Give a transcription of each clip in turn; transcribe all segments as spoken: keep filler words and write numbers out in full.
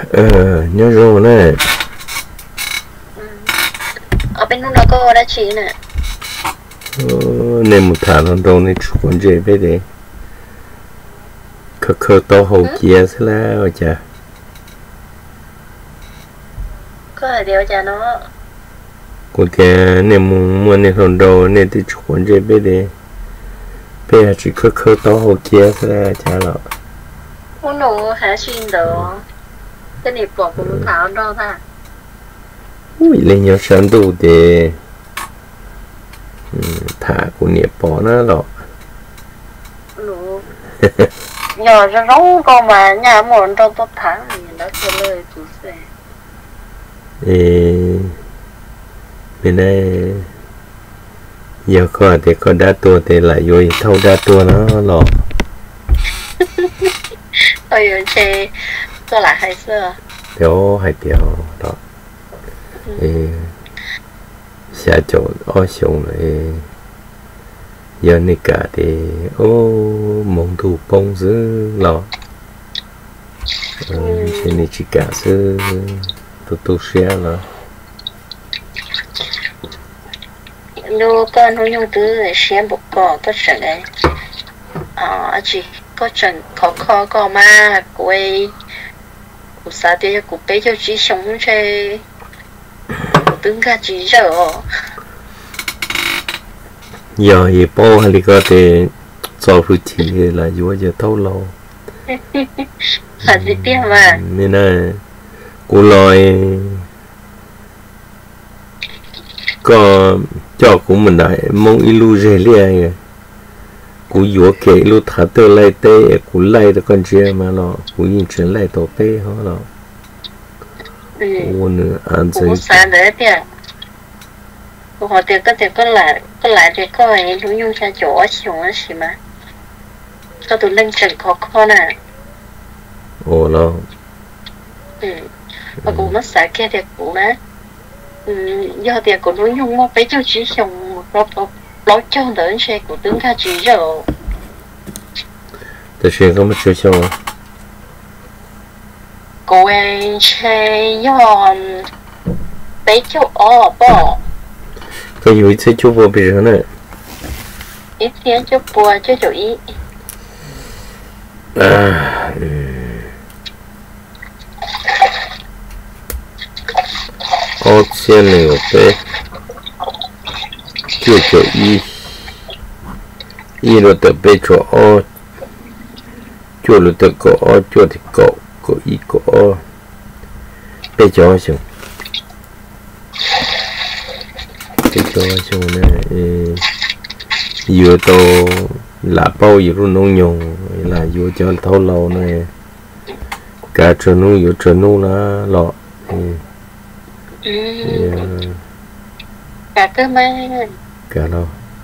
ờ nhớ rồi này ở bênนู้นเราก็ได้ชี้น่ะ nên một tháng nó đâu nên chụp con dễ về đấy khờ khờ to hậu kia thế là chả ก็เดี๋ยวจะเนาะ cô kia nên muốn muốn nên thằng đầu nên thì chụp con dễ về đấy bây giờ chỉ khờ khờ to hậu kia thế là chả lọ พวกหนูหาชินเด้อจะหนีปลอกกูรู้ข่าวรอท่า ui lên nhau sáng đủ để thả của niệm bỏ nó lọ หนู nhỏ cho rong con mà nhà muốn trong tốt tháng thì nó sẽ lời chủ xe ê bên đây giờ có thì có đá tua thì lại vô thâu đá tua nó lọ ôi ơi chê tôi lại hay xưa béo hay béo đó ê xa chỗ ở xuống rồi giờ này cả thì ô mong thủ bông dữ lọ thế này chỉ cả sư tu tu xe là nếu con nó nhung tứ để xem bộ cỏ có trận đấy à chị có trận khó khó có mà quay của xã thì của bé cho chị sống chơi đứng cả chị rồi giờ thì bao hay có thể cho phụ chỉ là vừa giờ thâu lâu là gì tiếc mà nên là cô nói có cho của mình đại mong ilu dễ liền cú vừa kể ilu thả tơ lại tê cú lại được con chia mà nó cú yên chuyển lại tổ tê hả nó ô nữa ăn cú sáng đấy tiếc cú họ tiếc có tiếc có lại có lại thì có ấy đúng nhung cha chỗ xuống á xí mà có tụi lên trận khó khó nè ồ nó ừ và cú mất sáng kia thì cú đó giờ thì cú đúng nhung mà bé cho chỉ xuống một lót lót cho đến xe của đứng cả chỉ rồi tôi xem có một số số cô ấy chơi do bé cho ở bỏ có nhiều sẽ chụp vào bây giờ này ít tiền cho bùa cho chỗ ý à ô xe này ok chưa chỗ ý ý rồi tập bé chỗ ô chỗ rồi tập cổ ô chỗ thì cổ cổ ý cổ ô bé chỗ xong bé chỗ xong này vừa tô là bao vừa luôn nông nhung là vừa cho thâu lâu này cả trường nu vừa trường nu là lọ cả cơ mà cả lo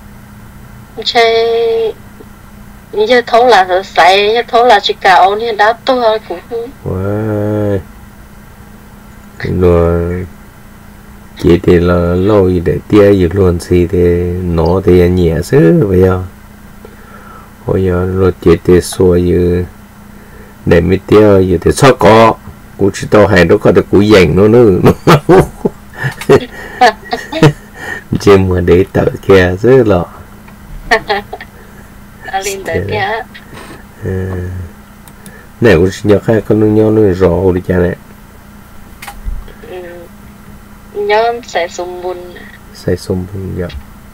chơi như thấu là rồi say như thấu là chỉ cả ông thì đã tôi cũng wow rồi chỉ thì là lâu để tia gì luôn gì thì nó thì nhẹ xứ vậy à hồi giờ rồi chỉ thì xua như để mới tia gì thì sao có cũng chỉ tao hay nó có được cũng dành nó nữa chỉ mà để tự kia rất là lên tới kia này cũng nhớ hai con nhau nó rõ đi cha này nhớ sẽ sung bùn sẽ sung bùn vậy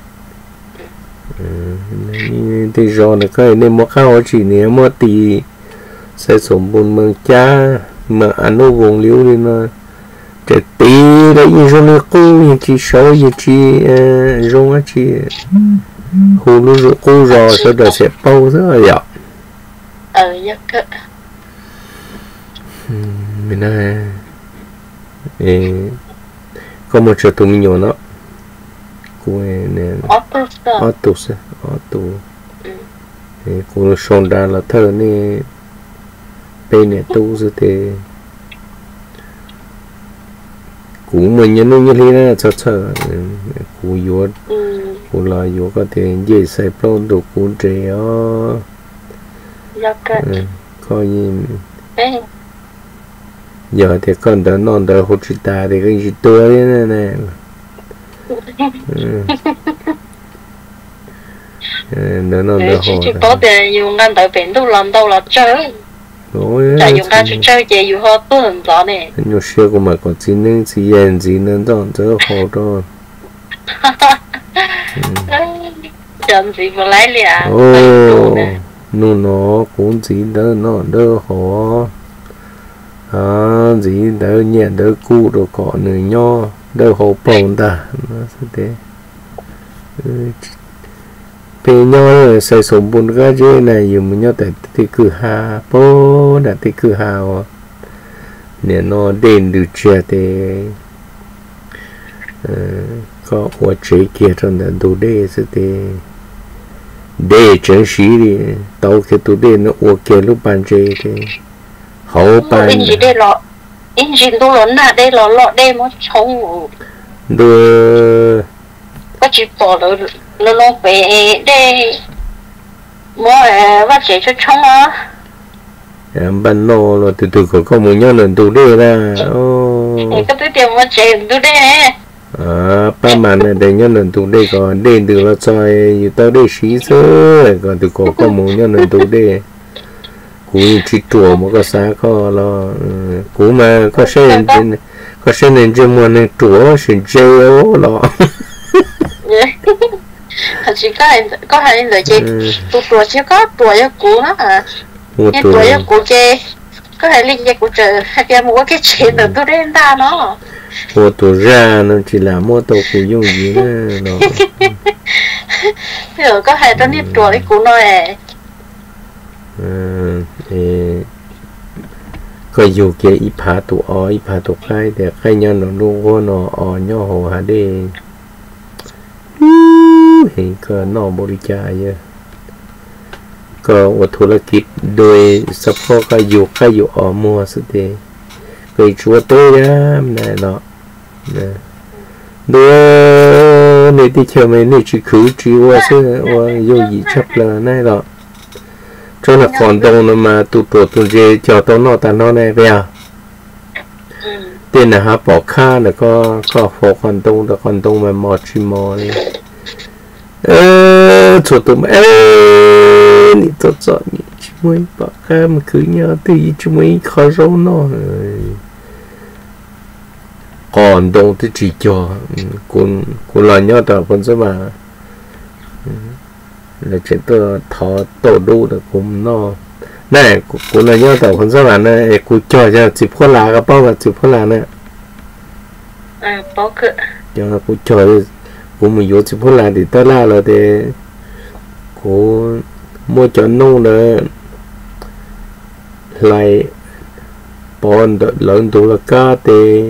thì rõ này cái nên muaข้าวchỉ này mua tì sẽ sung bùn mà cha mà ăn nó vùng liu đi nó để tí đấy như trong nó cô như chỉ số như chỉ trong á chỉ hồ lô rồi cô rồi sau đó sẽ bao rất là dọc ờ nhất cơ mình nói có một chỗ tụi mình nhỏ nó cô này autos auto cô son ra là thơ này bên này tu rồi thì cũng mình nhớ như thế này cho chờ cô vô cô là vô có thể dễ xài plon đồ cô trẻ coi như giờ thì con đỡ non đỡ hỗ trợ ta thì cái gì tua đấy nè nè đỡ non đỡ hỗ chỉ có tiền dùng ngăn tại biển đâu làm đâu là chơi tại dùng ngăn chỉ chơi gì dùng họ tôi很早呢 nhiều xe của mà còn chỉ nên chỉ yên chỉ nên đó đỡ hỗ đó chân gì mà lấy liền ô nu nó cũng chỉ đỡ nó đỡ hỗ à gì đỡ nhẹ đỡ cũ rồi có người nho đỡ hỗ bông ta nó sẽ thế bây giờ xây sống bốn cái dưới này dùng mình nhớ tại thì cứ hà bố đã thì cứ hà nè nó đền được chưa thì có quá chế kia trong đó đồ đê sẽ thì đê chân sĩ đi tàu cái đồ đê nó quá kia lúc bàn chế thì hậu bàn in gì đây lọ in gì đồ lớn à đây lọ lọ đây mà không đưa có chỉ bỏ được nó nó về đây mua bắt chế cho chồng á em ban nô rồi từ từ có có một nhau lần tụ đây ra ô cái túi tiền bắt chế tụ đây à ba màn này để nhau lần tụ đây còn đền từ là chơi tao đây xí sơ còn từ có có một nhau lần tụ đây cú chỉ chùa một cái xã có lo cú mà có sen có sen nên chỉ muốn nên chùa xin chơi ô lo chỉ có hai có hai người chơi tụ chùa chỉ có chùa cho cú á cái chùa cho cú chơi có hai linh chơi cú chơi hai cái mua cái chuyện được tôi đến ta nó mua tụ ra nó chỉ là mua tụ cú dùng gì nữa nó rồi có hai tao nít chùa cái cú nói có dù kia ít phá tụ ó ít phá tụ khai để khai nhau nó luôn vô nó ó nhau hồ hà đi hiện có nó bố đi chạy vậy có mộtธุรกิจโดยเฉพาะก็อยู่ก็อยู่อ๋อมัวสุดเลยไปชัวตัวยามนั่นเนาะนะด้วยในที่เชื่อไม่นี่คือคือจีว่าเชื่อว่าอยู่ยี่ชับเลยนั่นเนาะcho là còn đông nó mà tụ tổ tụ dê cho tao nó ta nó này bây giờ tiền là ha bỏ kha là có có phổ còn đông là còn đông mà mò chi mò đi ơ chỗ tụi mày ơ đi tốt giỏi nhỉ chúng mày bỏ kha mà cứ nhớ thì chúng mày khó râu nó còn đông thì chỉ cho cũng cũng là nhớ tao vẫn sẽ mà là chuyện tôi thọ tổ đu được cũng nó này cũng là nhớ tàu con sao bạn này cũng cho cho chụp khoa lá cái bao và chụp khoa lá này à bao cơ cho nó cũng cho cũng mình vô chụp khoa lá thì tới là rồi thì cũng mua cho nông nữa lại bọn lớn tuổi là cá thì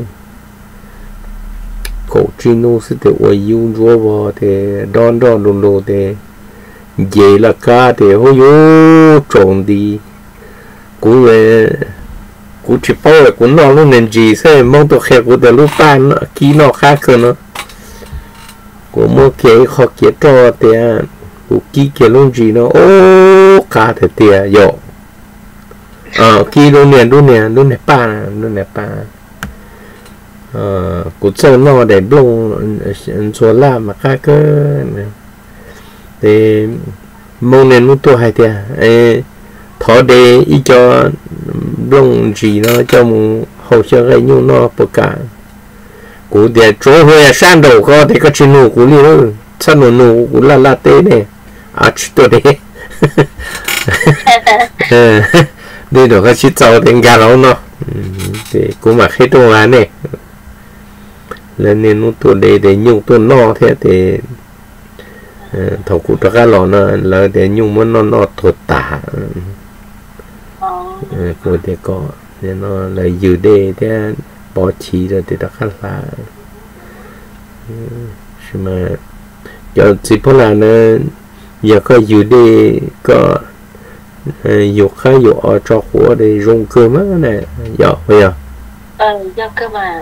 cổ chi nô sẽ thì quay yêu vô vào thì đón đón luôn luôn thì vậy là cá thì hôi vô trộn đi cú về cú chỉ bao là cú nó luôn nên gì sẽ mong tôi khéo cú từ lúc ban nó kỹ nó khác hơn nó cú mua cái khó kia cho thì cú kỹ cái luôn gì nó ô cá thì tiệt dọ ờ kỹ luôn nè luôn nè luôn nè ba luôn nè ba ờ cú chơi nó để bông số la mà khác cơ thì mong nên muốn tôi hay thì à thọ đề ý cho lông gì nó cho một hậu cho cái nhu nó bậc cả cú để chỗ hơi san đầu có thì có chuyện nụ cú đi nữa san nụ nụ cú là là té này à chút tôi đấy đi được cái chiếc tàu đến gà lâu nó thì cú mà hết đồ ăn này lên nên nó tôi để để nhung tôi no thế thì thầu cụ ta cái lò nó là để nhung muốn nó nó thuật tả của để có nên nó là dự đề để bỏ chỉ rồi thì ta khá là nhưng mà giờ chỉ có là nó giờ có dự đề có dục khá dục ở cho của để rung cơm á này giờ bây giờ ờ giờ cơ mà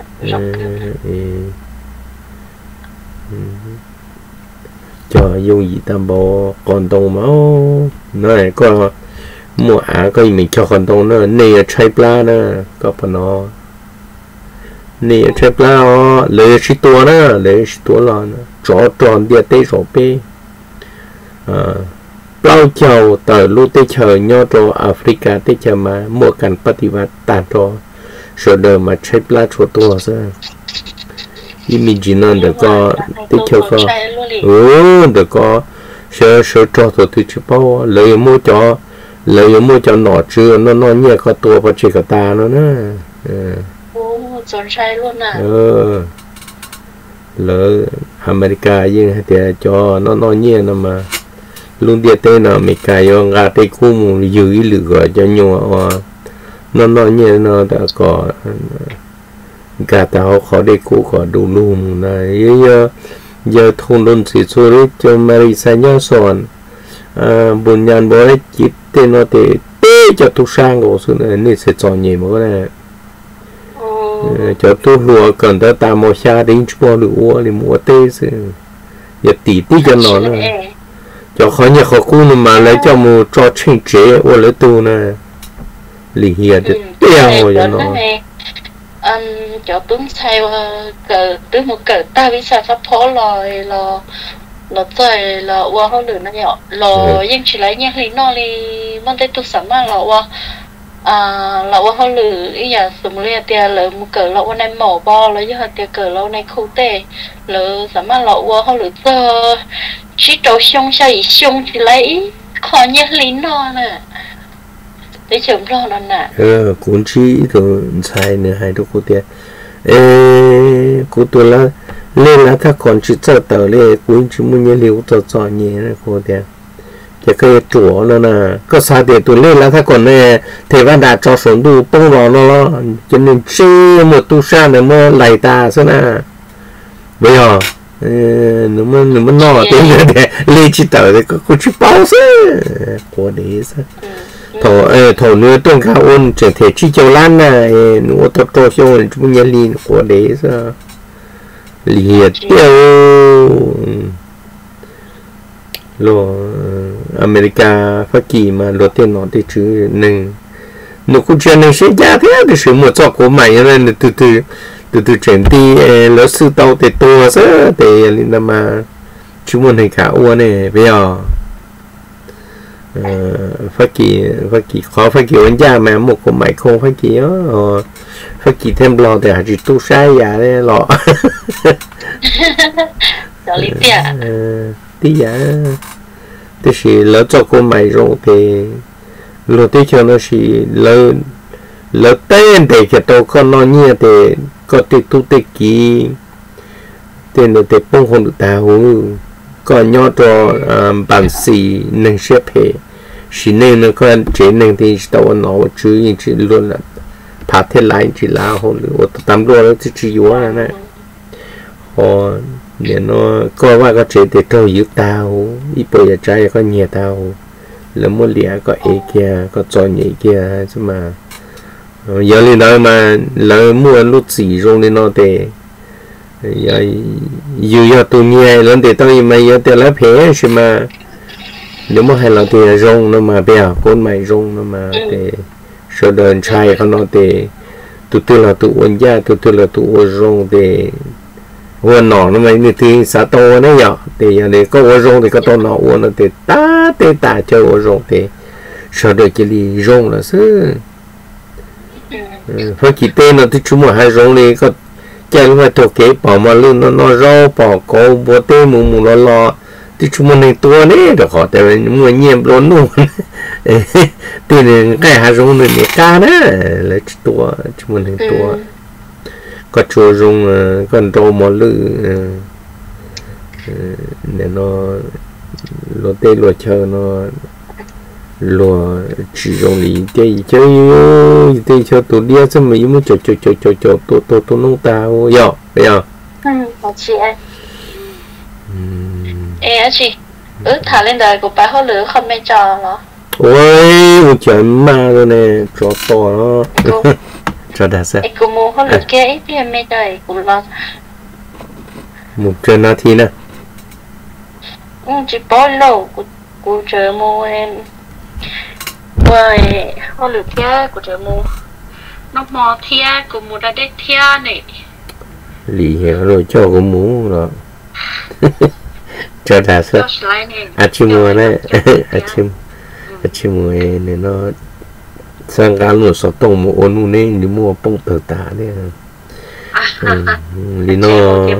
cho dùng gì ta bỏ còn đông máu nó này có mua à có mình cho còn đông nó nề trái pla nữa có phần nó nè chế pla ó lấy chỉ tua nữa lấy chỉ tua là trò tròn địa tê trò bê à bao chầu tờ lu tê chờ nhau trò Africa tê chờ mà mua cảnh bắt đi vào tàn trò sợ đời mà chế pla trò tua sao imagine được có tê chờ có ừ được có sợ sợ trò thôi thì chỉ bao lấy mua cho lấy mua cho nọ chưa nó nó nhẹ có tua vào chỉ cả ta nó nữa chọn sai luôn à ờ lỡ America nhưng thì cho nó nói nhẹ nó mà luôn địa tên nào mình cài cho gà tây khu một dưới lửa cho nhau nó nói nhẹ nó đã có gà tao khó để khu khó đủ luôn này giờ giờ thôn luôn chỉ số đấy cho Marisa nhau sòn à buồn nhàn bố đấy chỉ tên nó thì tê cho tu sang của số này nên sẽ chọn nhẹ một cái này cho tôi lùa cần ta ta mua xa đến mua lúa thì mua tê sự giờ tỷ tí cho nó nữa cho khó nhà khó cu mà lấy cho mua cho chuyên chế ô lấy tu nè lì hiền được tiêu cho nó anh cho tuấn say cờ tới một cờ ta biết sao sắp phó lòi lò lò trời lò qua họ lửa nó nhỏ lò nhưng chỉ lấy nhang thì nó đi mang tới tu sắm mà lò qua à lọ họ lử ý giờ sum lia tia lử một cỡ lọ này mỏ bo lỡ như họ tia cỡ lọ này khâu tê lỡ sắm mà lọ họ lử tơ chỉ đầu xông sao ý xông thì lấy khó nhớ lý nó nè để chấm lo nó nè ờ cuốn chi rồi sai nữa hai đứa cô tia ê cô tôi là lên là ta còn chỉ chờ tờ lên cuốn chỉ muốn nhớ liều tờ trò nhẹ này cô tia cái cái chỗ nó nè có sao để tụi lên là ta còn này thầy văn đạt cho xuống đủ bông vào nó cho nên chơi một tu sa này mà lại ta xem nè bây giờ nếu mà nếu mà nó tiếng để lên chỉ tờ thì có có chữ bao chứ của đấy sao thầu thầu nữa tuần khao ôn trở thể chi châu lan này nó tập trò show này chúng nhân liên của đấy sao liệt tiêu lo America Hoa Kỳ mà lo tiền nó thì chứ nâng nó cũng chưa nâng sẽ giá thế thì sự một cho của mày nên từ từ từ từ chuyển đi lỡ sư tàu thì to rất thì nên mà chúng mình hay cả uốn này bây giờ Hoa Kỳ Hoa Kỳ khó Hoa Kỳ vấn gia mà một của mày không Hoa Kỳ đó Hoa Kỳ thêm lo thì chỉ tu sai giả đấy lo đó lý tiện tí giả thì chỉ lỡ cho cô mày rồi thì lỡ tí cho nó chỉ lỡ lỡ tên để cho tôi con nó nhẹ thì có thể tu tế kỹ tên để bông hồn được tao còn nhỏ cho bản sĩ nâng xếp hệ chỉ nên nó có chế nâng thì tao nó chứ nhưng chỉ luôn là phá thế lại chỉ là hồn được tạm đua nó chỉ yếu là này họ để nó cóว่าก็เจตโตยึดตาหูอีปอยใจก็เหยียดตาหูแล้วมั่วเหลี่ยก็เอเกียก็จอยเอเกียใช่ไหมเยอะเลยนะมาแล้วมั่วลุดสีตรงนี้เนาะแต่อยู่อยู่ตัวนี้แล้วแต่ต้องยังไม่เยอะแต่ละเพใช่ไหมnếu mà hay là thì rong nó mà bèo con mày rong nó mà để sợ đơn traiเขาเนาะแต่ตัวตัวlàตัวอ้วนยาตัวตัวlàตัวrong để uốn nọ nó mấy người thì xã to đấy nhở thì giờ này có uốn rong thì có to nọ uốn nó thì ta tê ta chơi uốn rong thì sợ được cái gì rong là chứ phải chỉ tên nó thì chúng mà hai rong này có chơi lúc mà thuộc cái bỏ mà luôn nó nó rau bỏ cổ bỏ tê mù mù lo lo thì chúng mình này tua đấy được họ tại vì mua nhiệm luôn luôn thì này cái hai rong này cá đấy là tua chúng mình này tua có chua rung con trâu mò lư để nó lúa tê lúa chờ nó lúa chỉ rong lý tê chơi tê cho tụi đĩa cho mấy mới cho cho cho cho cho tụi tụi tụi nông tao giờ bây giờ ừ chị ơi ê chị ước thả lên đời của bà họ lửa không mấy trò hả ôi một chuyện ma rồi nè trò to nó cho đã sao? Cô mua họ lựa kia ít thì mấy trời cũng lo. Một trời nào thì nè? Ừ, chỉ bỏ lâu của của trời mua em. Rồi họ lựa kia của trời mua. Nó mò thia của mua ra đây thia này. lì rồi cho có mũ rồi cho đã sao à chim mùa này à chim à chim mùa này nó sang cái nó sọt tông một ôn này đi mua bông tờ tả đấy lì nó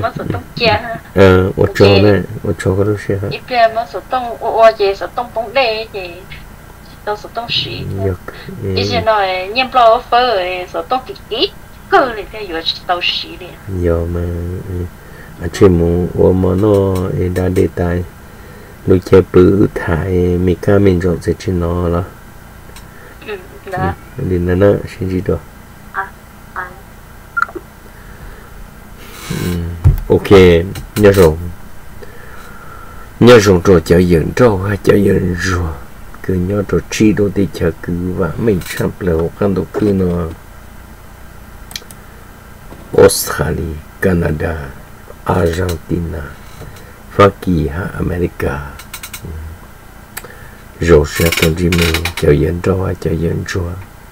ờ một chỗ này một chỗ có đâu xe hả? ít kia mà sọt tông ô gì sọt tông bông đê gì đâu sọt tông xí ít giờ nói nhâm bao phở sọt tông kỹ kỹ cơ này cái vừa tàu xí đi giờ mà à chim mù ô mà nó đã đề tài lúc chơi bự thải mình ca mình chọn sẽ trên nó là đó đi nó nó xin gì đó ok nhớ rồi nhớ rồi rồi chờ dẫn trâu hay chờ dẫn rồi cứ nhớ rồi chi đôi thì chờ cứ và mình chăm là một căn đồ cứ nó Australia Canada Argentina Hoa Kỳ ha America rồi sẽ còn gì mình chờ dẫn trâu hay chờ dẫn rồi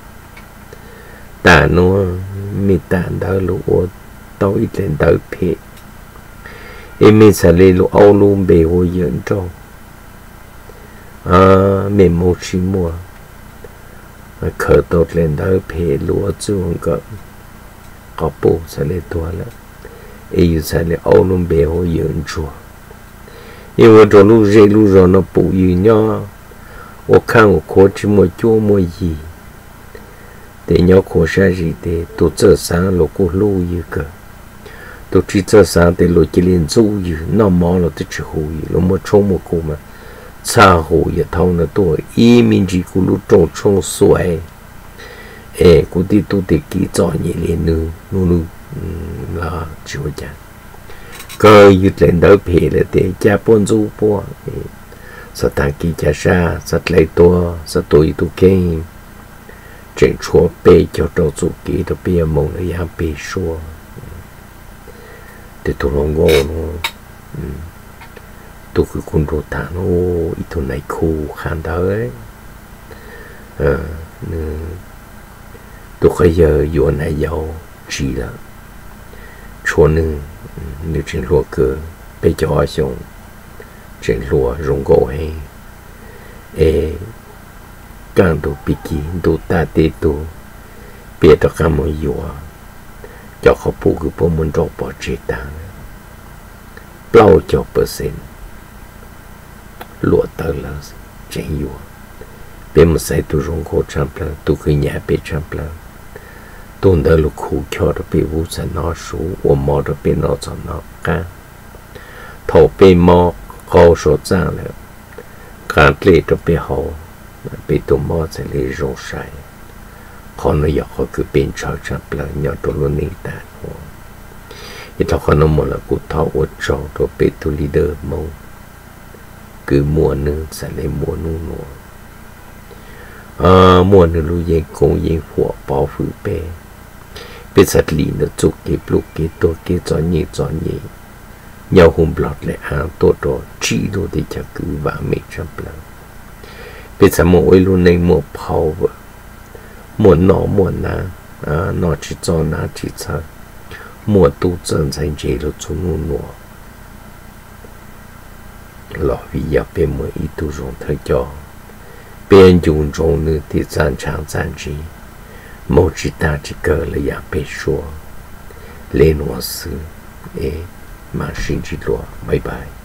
ta nó mi ta đã lúa tao ít lên tới phê em mình sẽ lấy lúa áo luôn bề hồi dẫn trâu à mình một chỉ mua khởi tốt lên tới phê lúa chung có có bộ sẽ lấy tua là em sẽ lấy áo luôn bề hồi dẫn trâu因为这路热路热那不一样，我看我考这么久么一。để nhau khổ sa gì để tổ chức sáng lô cô lô như cơ tổ chức sáng để lô chỉ liên du như nó mò là tự chỉ hồ như lô mà trông một cô mà xa hồ như thâu nó tuổi ý mình chỉ cô lô trông trông xoay ê cô đi tu để kỹ cho nhẹ lên nữa nụ nụ là chịu chán cơ như lên đó về là để cha bốn du bốn sao tăng kỹ cha sa rất lấy to rất tuổi tu kinh chuyện chúa bê cho trâu chủ kỹ đó bê mong là yang bê xua để tôi lòng ngô nó tôi cứ con đồ thả nó ít thôi này khu khăn đó ấy tôi khởi giờ vô này giàu chỉ là chúa nâng nếu chuyện lúa cơ bê cho họ xong chuyện lúa rung gỗ hay ê càng đồ bị kỹ đồ ta tê đồ biết được cái món gì cho họ bù cái bộ môn đồ bỏ chế tăng bao cho percent lúa tới là trên yếu biết một sai tu rong cổ chăm là tu cái nhà biết chăm là tu đã lúc khu cho được bị vũ sản nó số và mò được bị nó cho nó cả thầu bị mò khó số ra là càng lệ được bị hậu bị tụi mò sẽ lấy rong sai còn nó giờ họ cứ bên cho chăm là nhớ tụi luôn nít ta ít thọ nó một là cụ thọ ở chỗ rồi bị tụi leader mong cứ mua nữa sẽ lấy mua nu nọ à mua nữa lu yên công yên phụ bảo phụ bè bị sát lì nó chụp cái lúc cáiตัวcái cho nhị cho nhị nhau hùng lọt lại hàngตัวđó chỉ đồ thì chắc cứ vả mệt chăm là bị sát mỗi luôn này một phao vợ một nọ một ná à nọ chỉ cho ná chỉ cho một tu chân thành chế lo cho nu nọ lọ vì giờ bên mỗi ít tu dùng thời cho bên dùng trong nữa thì gian chẳng gian gì một chỉ ta chỉ cờ là nhà bên xua lên hoa sư ê mà xin chỉ lo bye bye.